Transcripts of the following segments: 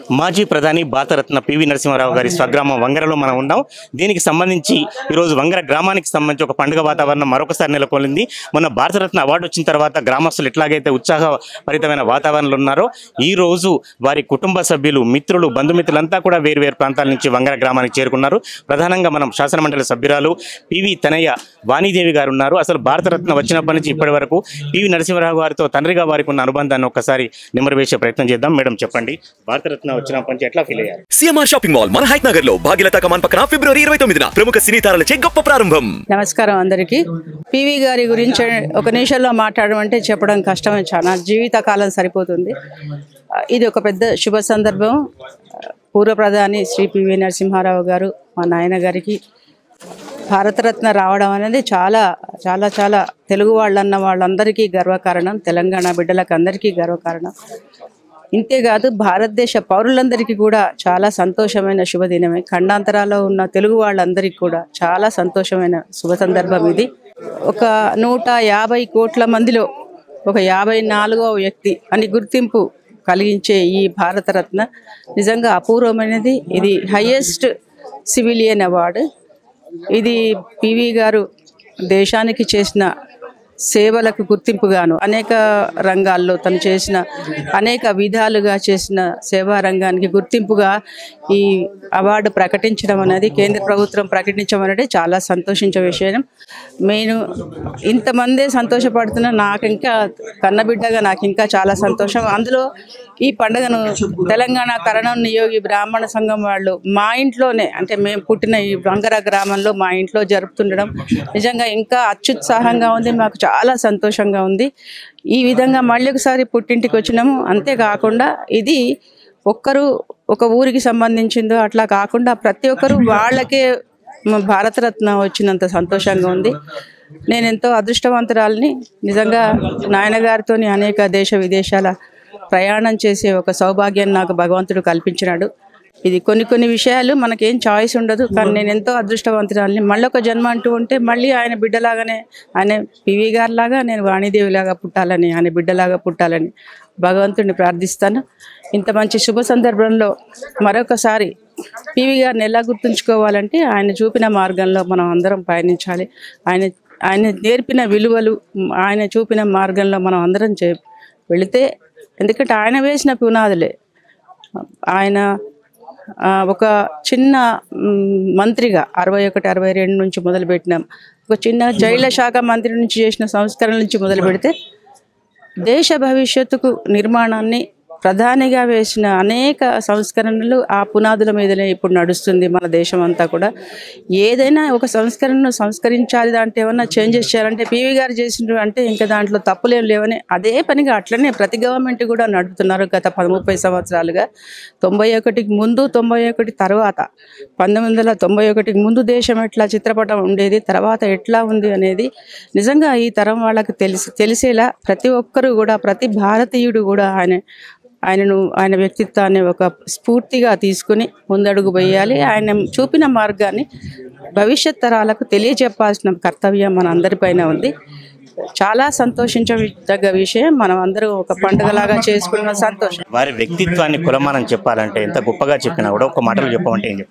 మాజీ ప్రధాని భారతరత్న పివి నరసింహారావు గారి స్వగ్రామం వంగరలో మనం ఉన్నాం. దీనికి సంబంధించి ఈరోజు వంగర గ్రామానికి సంబంధించి ఒక పండుగ వాతావరణం మరొకసారి నెలకొల్లింది. మొన్న భారతరత్న అవార్డు వచ్చిన తర్వాత గ్రామస్తులు ఎట్లాగైతే ఉత్సాహభరితమైన వాతావరణంలో ఉన్నారో ఈ రోజు వారి కుటుంబ సభ్యులు, మిత్రులు, బంధుమిత్రులంతా కూడా వేరు ప్రాంతాల నుంచి వంగర గ్రామానికి చేరుకున్నారు. ప్రధానంగా మనం శాసనమండలి సభ్యురాలు పివి తనయ్య వాణీదేవి గారు ఉన్నారు. అసలు భారతరత్న వచ్చినప్పటి నుంచి ఇప్పటి వరకు పివి నరసింహారావు గారితో తండ్రిగా వారికి ఉన్న అనుబంధాన్ని ఒక్కసారి నిమరవేసే ప్రయత్నం చేద్దాం. మేడం చెప్పండి, భారతరత్న వచ్చినప్పటి నుంచి ఎట్లా ఫీల్ అయ్యారు? సిఎంఆర్ షాపింగ్ మాల్ మన హైట్ నగర్ లో భాగ్యలత కమాన్ పక్కన ఫిబ్రవరి 29న ప్రముఖ సినీ తారలచే గొప్ప ప్రారంభం. నమస్కారం అందరికీ. పివి గారి గురించి ఒక నిమిషంలో మాట్లాడడం అంటే చెప్పడం కష్టమే, చాలా జీవితకాలం సరిపోతుంది. ఇది ఒక పెద్ద శుభ సందర్భం. పూర్వ ప్రధాని శ్రీ పివి నరసింహారావు గారు మా నాయన గారికి భారతరత్న రావడం అనేది చాలా చాలా చాలా తెలుగు వాళ్ళన్న వాళ్ళందరికీ గర్వకారణం. తెలంగాణ బిడ్డలకు అందరికీ గర్వకారణం. ఇంతేకాదు భారతదేశ పౌరులందరికీ కూడా చాలా సంతోషమైన శుభదినమే. ఖండాంతరాల్లో ఉన్న తెలుగు వాళ్ళందరికీ కూడా చాలా సంతోషమైన శుభ సందర్భం ఇది. ఒక 150 కోట్ల మందిలో ఒక 54వ వ్యక్తి అని గుర్తింపు కలిగించే ఈ భారతరత్న నిజంగా అపూర్వమైనది. ఇది హైయెస్ట్ సివిలియన్ అవార్డు. ఇది పివి గారు దేశానికి చేసిన సేవలకు గుర్తింపుగాను అనేక రంగాల్లో తను చేసిన అనేక విధాలుగా చేసిన సేవా రంగానికి గుర్తింపుగా ఈ అవార్డు ప్రకటించడం అనేది, కేంద్ర ప్రభుత్వం ప్రకటించడం అనేది చాలా సంతోషించే విషయం. నేను ఇంతమందే సంతోషపడుతున్నా, నాకు ఇంకా కన్నబిడ్డగా నాకు ఇంకా చాలా సంతోషం. అందులో ఈ పండుగను తెలంగాణ కరణం నియోగి బ్రాహ్మణ సంఘం వాళ్ళు మా ఇంట్లోనే, అంటే మేము పుట్టిన ఈ వంగర గ్రామంలో మా ఇంట్లో జరుపుతుండడం నిజంగా ఇంకా అత్యుత్సాహంగా ఉంది. మాకు చాలా సంతోషంగా ఉంది. ఈ విధంగా మళ్ళీ ఒకసారి పుట్టింటికి వచ్చినాము. అంతేకాకుండా ఇది ఒక్కరు ఒక ఊరికి సంబంధించిందో అట్లా కాకుండా ప్రతి ఒక్కరు వాళ్ళకే భారతరత్న వచ్చినంత సంతోషంగా ఉంది. నేను ఎంతో అదృష్టవంతురాలని. నిజంగా నాయనగారితో అనేక దేశ విదేశాల ప్రయాణం చేసే ఒక సౌభాగ్యాన్ని నాకు భగవంతుడు కల్పించినాడు. ఇది కొన్ని విషయాలు మనకేం చాయిస్ ఉండదు, కానీ నేను ఎంతో అదృష్టవంతురాలని. మళ్ళీ ఒక జన్మ అంటూ ఉంటే మళ్ళీ ఆయన బిడ్డలాగానే, ఆయన పివి గారిలాగా నేను వాణీదేవిలాగా పుట్టాలని, ఆయన బిడ్డలాగా పుట్టాలని భగవంతుడిని ప్రార్థిస్తాను. ఇంత మంచి శుభ సందర్భంలో మరొకసారి పివి గారిని ఎలా గుర్తుంచుకోవాలంటే ఆయన చూపిన మార్గంలో మనం అందరం పయనించాలి. ఆయన నేర్పిన విలువలు, ఆయన చూపిన మార్గంలో మనం అందరం వెళితే, ఎందుకంటే ఆయన వేసిన పునాదులే. ఆయన ఒక చిన్న మంత్రిగా 61-62 నుంచి మొదలుపెట్టినాం. ఒక చిన్న జైళ్ల శాఖ మంత్రి నుంచి చేసిన సంస్కరణల నుంచి మొదలు పెడితే దేశ భవిష్యత్తుకు నిర్మాణాన్ని ప్రధానిగా వేసిన అనేక సంస్కరణలు ఆ పునాదుల మీదనే ఇప్పుడు నడుస్తుంది మన దేశం అంతా కూడా. ఏదైనా ఒక సంస్కరణను సంస్కరించాలి, దాంట్లో ఏమన్నా చేంజెస్ చేయాలంటే పివి గారు చేసినారు అంటే ఇంకా దాంట్లో తప్పులేం లేవని అదే పనిగా అట్లనే ప్రతి గవర్నమెంట్ కూడా నడుపుతున్నారు గత 30 సంవత్సరాలుగా. 91కి ముందు, 91 తర్వాత, 1991కి ముందు దేశం ఎట్లా చిత్రపటం ఉండేది, తర్వాత ఎట్లా ఉంది అనేది నిజంగా ఈ తరం వాళ్ళకి తెలిసేలా ప్రతి ఒక్కరూ కూడా, ప్రతి భారతీయుడు కూడా ఆయన వ్యక్తిత్వాన్ని ఒక స్ఫూర్తిగా తీసుకుని ముందడుగు వేయాలి. ఆయన చూపిన మార్గాన్ని భవిష్యత్ తరాలకు తెలియజెప్పాల్సిన కర్తవ్యం మన అందరిపైన ఉంది. చాలా సంతోషించదగ్గ విషయం. మనం అందరూ ఒక పండుగలాగా చేసుకున్న సంతోషం. వారి వ్యక్తిత్వాన్ని కులమానం చెప్పాలంటే, ఎంత గొప్పగా చెప్పినా కూడా ఒక మాటలు చెప్పమంటే ఏం చెప్తారు?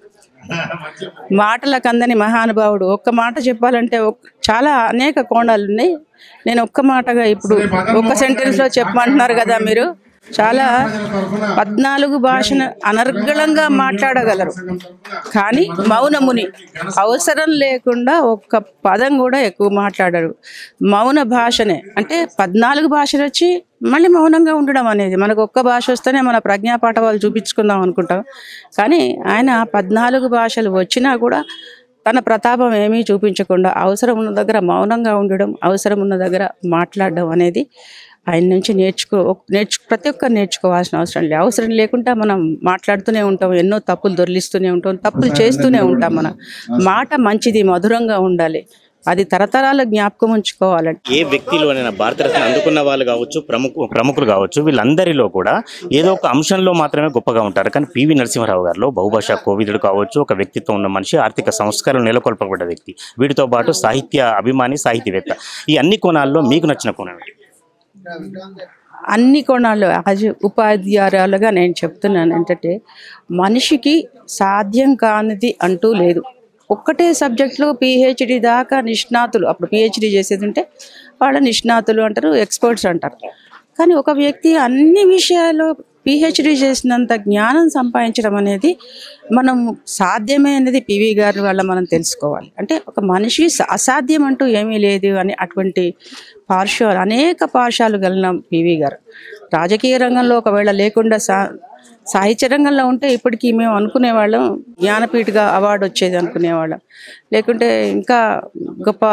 మాటలకు అందని మహానుభావుడు. ఒక్క మాట చెప్పాలంటే చాలా అనేక కోణాలు ఉన్నాయి. నేను ఒక్క మాటగా ఇప్పుడు ఒక్క సెంటెన్స్లో చెప్పమంటున్నారు కదా మీరు. చాలా 14 భాషను అనర్గళంగా మాట్లాడగలరు, కానీ మౌనముని అవసరం లేకుండా ఒక్క పదం కూడా ఎక్కువ మాట్లాడరు. మౌన భాషనే అంటే 14 భాషలు వచ్చి మళ్ళీ మౌనంగా ఉండడం అనేది. మనకు ఒక్క భాష వస్తేనే మన ప్రజ్ఞాపాఠవాలు చూపించుకుందాం అనుకుంటాం, కానీ ఆయన 14 భాషలు వచ్చినా కూడా తన ప్రతాపం ఏమీ చూపించకుండా అవసరం ఉన్న దగ్గర మౌనంగా ఉండడం, అవసరం ఉన్న దగ్గర మాట్లాడడం అనేది ఆయన నుంచి ప్రతి ఒక్కరు నేర్చుకోవాల్సిన అవసరం లేదు. అవసరం లేకుండా మనం మాట్లాడుతూనే ఉంటాం, ఎన్నో తప్పులు దొర్లిస్తూనే ఉంటాం, తప్పులు చేస్తూనే ఉంటాం. మన మాట మంచిది, మధురంగా ఉండాలి. అది తరతరాల జ్ఞాపకం ఉంచుకోవాలంటే ఏ వ్యక్తిలోనైనా భారతరత్న అందుకున్న వాళ్ళు కావచ్చు, ప్రముఖులు కావచ్చు, వీళ్ళందరిలో కూడా ఏదో ఒక అంశంలో మాత్రమే గొప్పగా ఉంటారు. కానీ పివి నరసింహారావు గారిలో బహుభాషా కోవిదుడు కావచ్చు, ఒక వ్యక్తిత్వం ఉన్న మనిషి, ఆర్థిక సంస్కరణ నెలకొల్పబడ్డ వ్యక్తి, వీటితో పాటు సాహిత్య అభిమాని, సాహితీవేత్త. ఈ అన్ని కోణాల్లో మీకు నచ్చిన కోణం? అన్ని కోణాల్లో ఉపాధ్యాయురాలుగా నేను చెప్తున్నాను ఏంటంటే మనిషికి సాధ్యం కానిది అంటూ లేదు. ఒక్కటే సబ్జెక్టులో పిహెచ్డి దాకా నిష్ణాతులు, అప్పుడు పిహెచ్డి చేసేది ఉంటే వాళ్ళ నిష్ణాతులు అంటారు, ఎక్స్పర్ట్స్ అంటారు. కానీ ఒక వ్యక్తి అన్ని విషయాల్లో పిహెచ్డి చేసినంత జ్ఞానం సంపాదించడం అనేది మనం సాధ్యమే అనేది పివి గారి వల్ల మనం తెలుసుకోవాలి. అంటే ఒక మనిషి అసాధ్యం అంటూ ఏమీ లేదు అని అటువంటి అనేక పార్శ్వాలు కలిగిన పివి గారు. రాజకీయ రంగంలో ఒకవేళ లేకుండా సాహిత్య రంగంలో ఉంటే ఇప్పటికీ మేము అనుకునేవాళ్ళం జ్ఞానపీఠగా అవార్డు వచ్చేది అనుకునేవాళ్ళం, లేకుంటే ఇంకా గొప్ప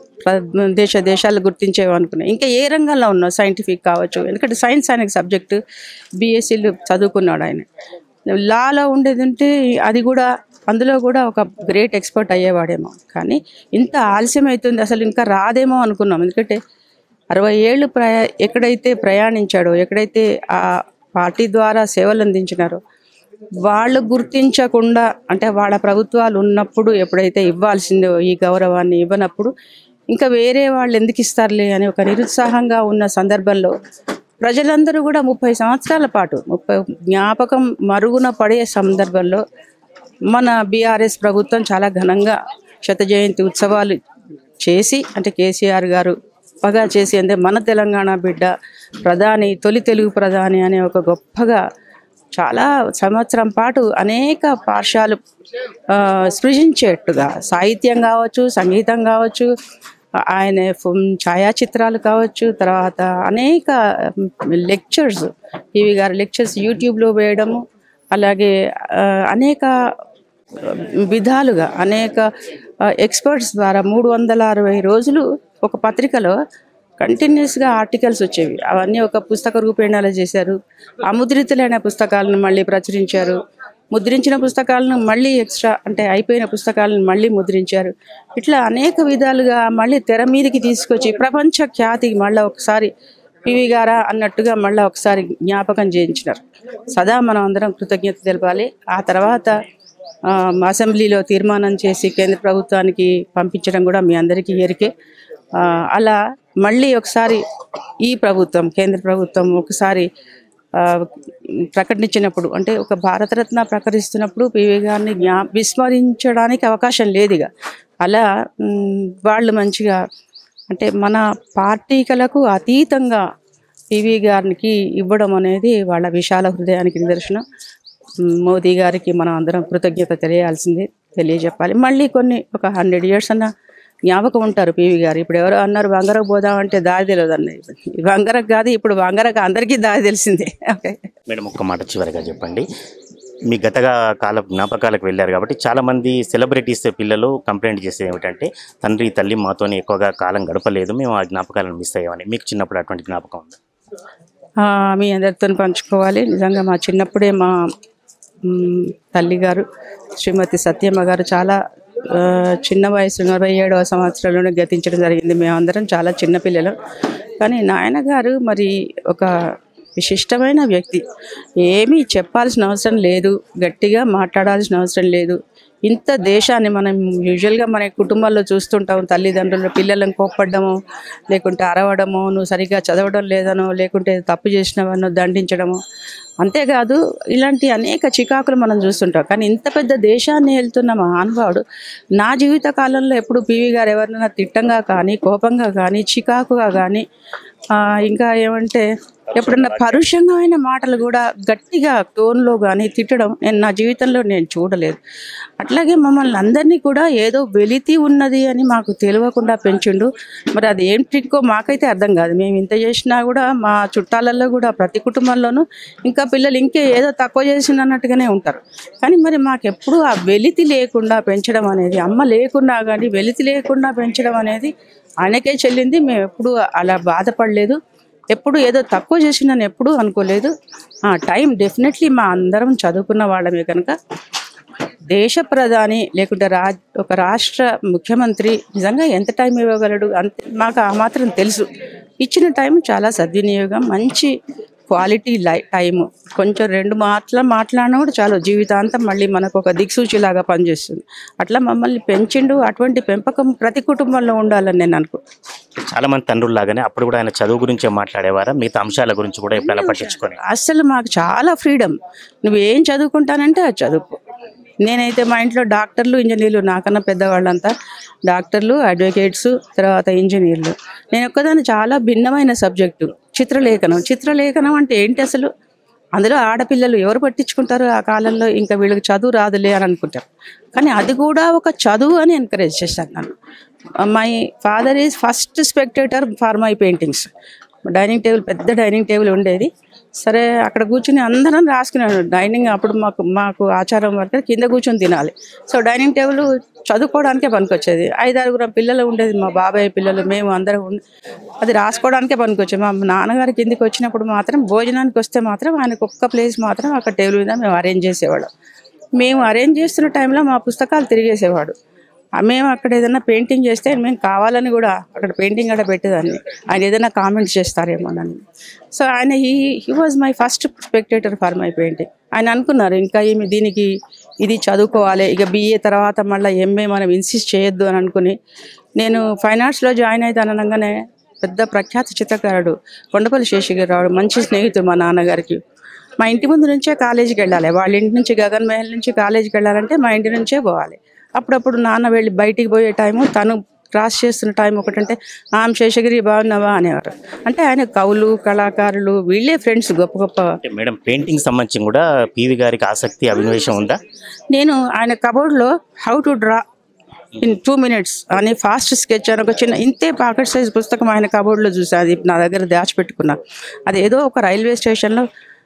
దేశాలు గుర్తించేవి అనుకున్నాం. ఇంకా ఏ రంగంలో ఉన్నా సైంటిఫిక్ కావచ్చు, ఎందుకంటే సైన్స్ అనే సబ్జెక్టు బీఎస్సీలు చదువుకున్నాడు ఆయన. లాలో ఉండేది ఉంటే అది కూడా అందులో కూడా ఒక గ్రేట్ ఎక్స్పర్ట్ అయ్యేవాడేమో. కానీ ఇంత ఆలస్యం అవుతుంది, అసలు ఇంకా రాదేమో అనుకున్నాం. ఎందుకంటే 60 ఏళ్ళు ఎక్కడైతే ప్రయాణించాడో, ఎక్కడైతే ఆ పార్టీ ద్వారా సేవలు అందించినారో వాళ్ళు గుర్తించకుండా, అంటే వాళ్ళ ప్రభుత్వాలు ఉన్నప్పుడు ఎప్పుడైతే ఇవ్వాల్సిందో ఈ గౌరవాన్ని ఇవ్వనప్పుడు ఇంకా వేరే వాళ్ళు ఎందుకు ఇస్తారులే అని ఒక నిరుత్సాహంగా ఉన్న సందర్భంలో ప్రజలందరూ కూడా 30 సంవత్సరాల పాటు జ్ఞాపకం మరుగున పడే సందర్భంలో మన బీఆర్ఎస్ ప్రభుత్వం చాలా ఘనంగా శత జయంతి ఉత్సవాలు చేసి, అంటే కేసీఆర్ గారు గొప్పగా చేసి, అంటే మన తెలంగాణ బిడ్డ ప్రధాని, తొలి తెలుగు ప్రధాని అనే ఒక గొప్పగా చాలా సంవత్సరం పాటు అనేక పార్శ్వాలు సృజించేట్టుగా సాహిత్యం కావచ్చు, సంగీతం కావచ్చు, ఆయన ఛాయాచిత్రాలు కావచ్చు, తర్వాత అనేక లెక్చర్స్, పివి గారి లెక్చర్స్ యూట్యూబ్లో వేయడము, అలాగే అనేక విధాలుగా అనేక ఎక్స్పర్ట్స్ ద్వారా 360 రోజులు ఒక పత్రికలో కంటిన్యూస్గా ఆర్టికల్స్ వచ్చేవి. అవన్నీ ఒక పుస్తక రూపేణాలు చేశారు. అముద్రితులైన పుస్తకాలను మళ్ళీ ప్రచురించారు. ముద్రించిన పుస్తకాలను మళ్ళీ ఎక్స్ట్రా, అంటే అయిపోయిన పుస్తకాలను మళ్ళీ ముద్రించారు. ఇట్లా అనేక విధాలుగా మళ్ళీ తెర మీదకి తీసుకొచ్చి ప్రపంచ ఖ్యాతికి మళ్ళీ ఒకసారి పివి గారా అన్నట్టుగా మళ్ళీ ఒకసారి జ్ఞాపకం చేయించినారు. సదా మనం అందరం కృతజ్ఞత తెలపాలి. ఆ తర్వాత అసెంబ్లీలో తీర్మానం చేసి కేంద్ర ప్రభుత్వానికి పంపించడం కూడా మీ అందరికీ ఎరికే. అలా మళ్ళీ ఒకసారి ఈ ప్రభుత్వం, కేంద్ర ప్రభుత్వం ఒకసారి ప్రకటించినప్పుడు, అంటే ఒక భారతరత్న ప్రకటిస్తున్నప్పుడు పివి గారిని విస్మరించడానికి అవకాశం లేదుగా. అలా వాళ్ళు మంచిగా, అంటే మన పార్టీలకు అతీతంగా పివి గారికి ఇవ్వడం అనేది వాళ్ళ విశాల హృదయానికి నిదర్శనం. మోదీ గారికి మనం అందరం కృతజ్ఞత తెలియజెప్పాలి. మళ్ళీ ఒక 100 years అన్న జ్ఞాపకం ఉంటారు పివి గారు. ఇప్పుడు ఎవరో అన్నారు వంగరకు పోదామంటే దారి తెలియదు అన్నది. వంగరకు కాదు, ఇప్పుడు వంగరకు అందరికీ దారి తెలిసిందే. ఓకే మేడం, ఒక్క మాట చివరిగా చెప్పండి. మీ జ్ఞాపకాలకు వెళ్ళారు కాబట్టి చాలామంది సెలబ్రిటీస్ పిల్లలు కంప్లైంట్ చేసేది ఏమిటంటే తండ్రి తల్లి మాతోనే ఎక్కువగా కాలం గడపలేదు, మేము ఆ జ్ఞాపకాలను మిస్ అయ్యామని. మీకు చిన్నప్పుడు అటువంటి జ్ఞాపకం ఉందా? మీ అందరితో పంచుకోవాలి. నిజంగా మా చిన్నప్పుడే మా తల్లిగారు శ్రీమతి సత్యమ్మ గారు చాలా చిన్న వయసు 47వ సంవత్సరంలోనే గతించడం జరిగింది. మేమందరం చాలా చిన్నపిల్లలు. కానీ నాయనగారు మరి ఒక విశిష్టమైన వ్యక్తి. ఏమీ చెప్పాల్సిన అవసరం లేదు, గట్టిగా మాట్లాడాల్సిన అవసరం లేదు. ఇంత దేశాన్ని మనం యూజువల్గా మన కుటుంబాల్లో చూస్తుంటాం, తల్లిదండ్రులు పిల్లలను కోప్పడము, లేకుంటే అరవడము, నువ్వు సరిగ్గా చదవడం లేదనో, లేకుంటే తప్పు చేసినవనో దండించడము. అంతేకాదు ఇలాంటి అనేక చికాకులు మనం చూస్తుంటాం. కానీ ఇంత పెద్ద దేశాన్ని వెళ్తున్న మహానుభావుడు నా జీవిత కాలంలో ఎప్పుడు పివి గారు ఎవరినైనా తిట్టంగా కానీ, కోపంగా కానీ, చికాకుగా కానీ, ఇంకా ఏమంటే ఎప్పుడన్నా పరుషంగా మాటలు కూడా గట్టిగా టోన్లో కానీ తిట్టడం నేను నా జీవితంలో నేను చూడలేదు. అట్లాగే మమ్మల్ని అందరినీ కూడా ఏదో వెలితి ఉన్నది అని మాకు తెలియకుండా పెంచిండు. మరి అది ఏం ట్రిక్కో మాకైతే అర్థం కాదు. మేము ఇంత చేసినా కూడా మా చుట్టాలలో కూడా ప్రతి కుటుంబంలోనూ ఇంకా పిల్లలు ఇంకే ఏదో తక్కువ చేసింది అన్నట్టుగానే ఉంటారు. కానీ మరి మాకెప్పుడు ఆ వెలితి లేకుండా పెంచడం అనేది, అమ్మ లేకున్నా కానీ వెలితి లేకుండా పెంచడం అనేది ఆయనకే చెల్లింది. మేము ఎప్పుడు అలా బాధపడలేదు, ఎప్పుడు ఏదో తక్కువ చేసిందని ఎప్పుడూ అనుకోలేదు. టైం డెఫినెట్లీ మా అందరం చదువుకున్న వాళ్ళమే కనుక దేశ ప్రధాని లేకుంటే ఒక రాష్ట్ర ముఖ్యమంత్రి నిజంగా ఎంత టైం ఇవ్వగలడు అంతే మాకు ఆ మాత్రం తెలుసు. ఇచ్చిన టైం చాలా సద్వినియోగం, మంచి క్వాలిటీ టైము కొంచెం 2 మాటలు మాట్లాడినా కూడా చాలు జీవితాంతం మళ్ళీ మనకు ఒక దిక్సూచిలాగా పనిచేస్తుంది. అట్లా మమ్మల్ని పెంచిండు. అటువంటి పెంపకం ప్రతి కుటుంబంలో ఉండాలని నేను అనుకుంటున్నాను. చాలా మంది తండ్రులు లాగానే అప్పుడు కూడా ఆయన చదువు గురించే మాట్లాడేవారా, మిగతా అంశాల గురించి కూడా ఎప్పుడైనా పట్టించుకొని? అసలు మాకు చాలా ఫ్రీడమ్. నువ్వు ఏం చదువుకుంటానంటే అది చదువుకో. నేనైతే మా ఇంట్లో డాక్టర్లు, ఇంజనీర్లు, నాకన్నా పెద్దవాళ్ళంతా డాక్టర్లు, అడ్వకేట్స్, తర్వాత ఇంజనీర్లు. నేను ఒక్కదాన్ని చాలా భిన్నమైన సబ్జెక్టు చిత్రలేఖనం. చిత్రలేఖనం అంటే ఏంటి అసలు? అందులో ఆడపిల్లలు ఎవరు పట్టించుకుంటారు ఆ కాలంలో? ఇంకా వీళ్ళకి చదువు రాదులే అని అనుకుంటారు. కానీ అది కూడా ఒక చదువు అని ఎంకరేజ్ చేశాను నన్ను. My father is first spectator for my paintings. Dining table, పెద్ద డైనింగ్ టేబుల్ ఉండేది. సరే అక్కడ కూర్చుని అందరం రాసుకున్నాను. డైనింగ్ అప్పుడు మాకు ఆచారం వరకు కింద కూర్చొని తినాలి. సో డైనింగ్ టేబుల్ చదువుకోవడానికే పనికొచ్చేది. 5-6 పిల్లలు ఉండేది, మా బాబాయ్ పిల్లలు, మేము అందరం అది రాసుకోవడానికే పనికొచ్చేది. మా నాన్నగారి కిందికి వచ్చినప్పుడు మాత్రం భోజనానికి వస్తే మాత్రం ఆయనకు ఒక్క ప్లేస్ మాత్రం అక్కడ టేబుల్ మీద మేము అరేంజ్ చేసేవాళ్ళం. మేము అరేంజ్ చేస్తున్న టైంలో మా పుస్తకాలు తిరిగేసేవాడు. మేము అక్కడ ఏదైనా పెయింటింగ్ చేస్తే మేము కావాలని కూడా అక్కడ పెయింటింగ్ కూడా పెట్టేదాన్ని. ఆయన ఏదైనా కామెంట్స్ చేస్తారేమోనని. సో ఆయన he was my first spectator for my painting. ఆయన అనుకున్నారు ఇంకా దీనికి ఇది చదువుకోవాలి, ఇక BA తర్వాత మళ్ళీ MA మనం ఇన్సిస్ట్ చేయొద్దు అని అనుకుని నేను ఫైన్ ఆర్ట్స్లో జాయిన్ అవుతాను. అనగానే పెద్ద ప్రఖ్యాత చిత్రకారుడు కొండపల్లి శేషగిరిరావు, మంచి స్నేహితుడు మా నాన్నగారికి. మా ఇంటి ముందు నుంచే కాలేజీకి వెళ్ళాలి. వాళ్ళ ఇంటి నుంచి గగన్ మహల్ నుంచి కాలేజీకి వెళ్ళాలంటే మా ఇంటి నుంచే పోవాలి. అప్పుడప్పుడు నాన్న వెళ్ళి బయటికి పోయే టైము, తను క్రాస్ చేస్తున్న టైం ఒకటంటే శేషగిరి బాగున్నావా అనేవారు. అంటే ఆయన కవులు, కళాకారులు వీళ్ళే ఫ్రెండ్స్ గొప్ప గొప్ప. మేడం పెయింటింగ్ సంబంధించి కూడా PV గారికి ఆసక్తి, అభినవేశం ఉందా? నేను ఆయన కబోర్డ్లో how to draw in 2 minutes అని ఫాస్ట్ స్కెచ్ అని ఒక చిన్న ఇంతే పాకెట్ సైజ్ పుస్తకం ఆయన కబోర్డ్లో చూసాను. అది నా దగ్గర దాచిపెట్టుకున్నా. అది ఏదో ఒక రైల్వే స్టేషన్లో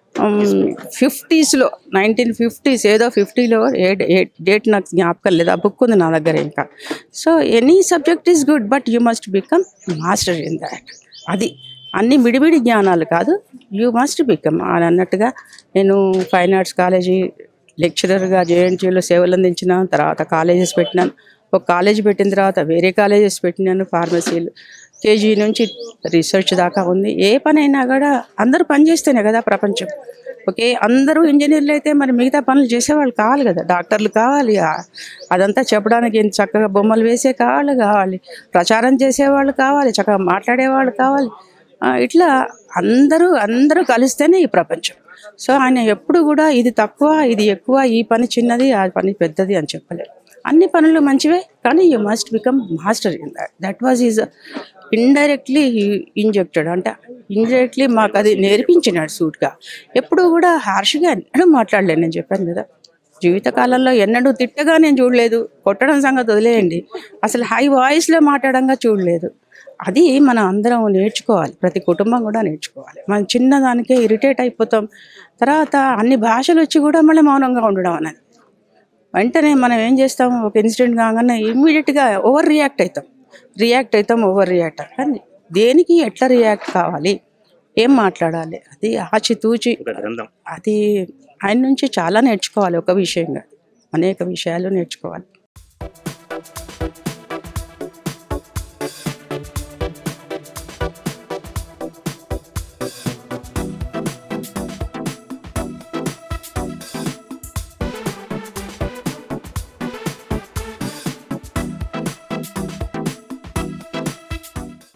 50sలో 1950s ఏదో 50లో డేట్ నాకు జ్ఞాపకం లేదు. ఆ బుక్ ఉంది నా దగ్గర ఇంకా. So any subject is good but you must become master in that. అది అన్ని విడివిడి జ్ఞానాలు కాదు, యూ మస్ట్ బికమ్ అని అన్నట్టుగా. నేను ఫైన్ ఆర్ట్స్ కాలేజీ లెక్చరర్గా JNTUలో సేవలు అందించిన తర్వాత కాలేజెస్ పెట్టినాను. ఒక కాలేజీ పెట్టిన తర్వాత వేరే కాలేజెస్ పెట్టినాను. ఫార్మసీలు KG నుంచి రీసెర్చ్ దాకా ఉంది. ఏ పనైనా కూడా అందరూ పని చేస్తేనే కదా ప్రపంచం. ఓకే, అందరూ ఇంజనీర్లు అయితే మరి మిగతా పనులు చేసేవాళ్ళు కావాలి కదా, డాక్టర్లు కావాలి, అదంతా చెప్పడానికి చక్కగా బొమ్మలు వేసే కావాలి, ప్రచారం చేసేవాళ్ళు కావాలి, చక్కగా మాట్లాడేవాళ్ళు కావాలి. ఇట్లా అందరూ కలిస్తేనే ఈ ప్రపంచం. సో ఆయన ఎప్పుడు కూడా ఇది తక్కువ, ఇది ఎక్కువ, ఈ పని చిన్నది, ఆ పని పెద్దది అని చెప్పలేదు. అన్ని పనులు మంచివే, కానీ you must become master in that was is indirectly injected. అంటే ఇండైరెక్ట్లీ మాకు అది నేర్పించినాడు సూట్గా. ఎప్పుడు కూడా హార్ష్గా ఎన్నడూ మాట్లాడలేదు. నేను చెప్పాను కదా, జీవితకాలంలో ఎన్నడూ తిట్టగా నేను చూడలేదు. కొట్టడం సంగతి వదిలేయండి, అసలు హై వాయిస్లో మాట్లాడంగా చూడలేదు. అది మనం అందరం నేర్చుకోవాలి, ప్రతి కుటుంబం కూడా నేర్చుకోవాలి. మనం చిన్నదానికే ఇరిటేట్ అయిపోతాం. తర్వాత అన్ని భాషలు వచ్చి కూడా మళ్ళీ మౌనంగా ఉండడం అనేది. వెంటనే మనం ఏం చేస్తాం, ఒక ఇన్సిడెంట్ కాగానే ఇమ్మీడియట్గా ఓవర్ రియాక్ట్ అవుతాం. కానీ దేనికి ఎట్లా రియాక్ట్ కావాలి, ఏం మాట్లాడాలి, అది ఆచితూచి, అది ఆయన నుంచి చాలా నేర్చుకోవాలి. ఒక విషయంగా అనేక విషయాలు నేర్చుకోవాలి.